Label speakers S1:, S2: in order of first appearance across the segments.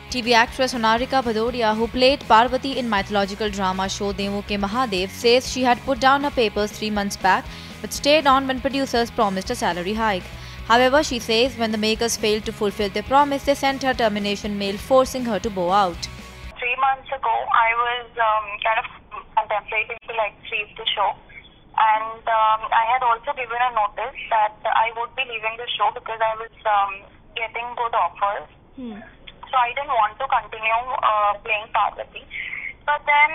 S1: TV actress Honarika Bhadoria, who played Parvati in mythological drama show Devo Ke Mahadev, says she had put down her papers 3 months back but stayed on when producers promised a salary hike. However, she says when the makers failed to fulfill their promise, they sent her termination mail forcing her to bow out.
S2: 3 months ago, I was kind of contemplating to leave the show. And I had also given a notice that I would be leaving the show because I was getting good offers. So I didn't want to continue playing Parvati. But then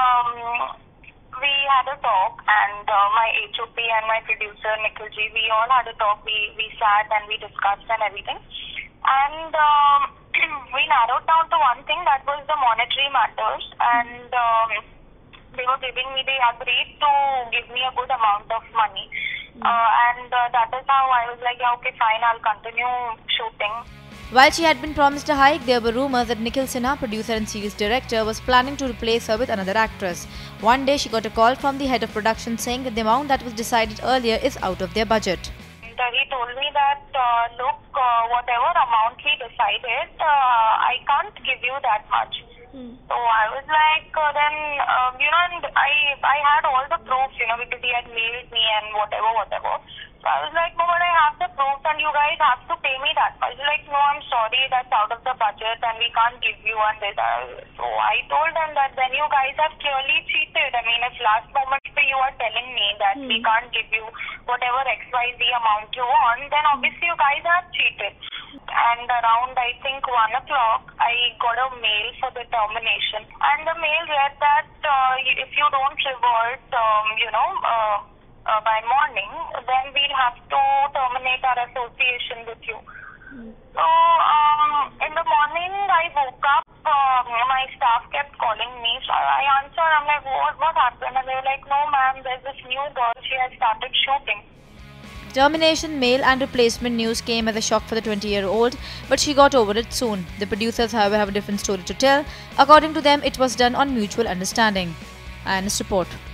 S2: we had a talk, and my HOP and my producer Nikhil ji, we all had a talk. We sat and we discussed and everything. And we narrowed down to one thing, that was the monetary matters. And they agreed to give me a good amount of money. And that is how I was like, yeah, okay, fine, I'll continue shooting.
S1: While she had been promised a hike, there were rumors that Nikhil Sinha, producer and series director, was planning to replace her with another actress. One day she got a call from the head of production saying that the amount that was decided earlier is out of their budget.
S2: He told me that, look, whatever amount he decided, I can't give you that much. So I was like, then, and I had all the proof, because he had mailed me and whatever. So I was like, no, but I have the proof and you guys have to pay me that much. He's like, no, I'm sorry, that's out of the budget and we can't give you and this. So I told them that then you guys have clearly cheated. I mean, if last moment you are telling me that we can't give you whatever XYZ amount you want, then obviously you guys have cheated. And around, I think, 1 o'clock, I got a mail for the termination. And the mail read that if you don't revert, by morning, then we'll have to terminate our association with you. So, in the morning, I woke up, my staff kept calling me. So I answered, I'm like, what happened? And they were like, no ma'am, there's this new girl, she has started shooting.
S1: Termination mail and replacement news came as a shock for the 20-year-old, but she got over it soon. The producers, however, have a different story to tell. According to them, it was done on mutual understanding. Ionist Report.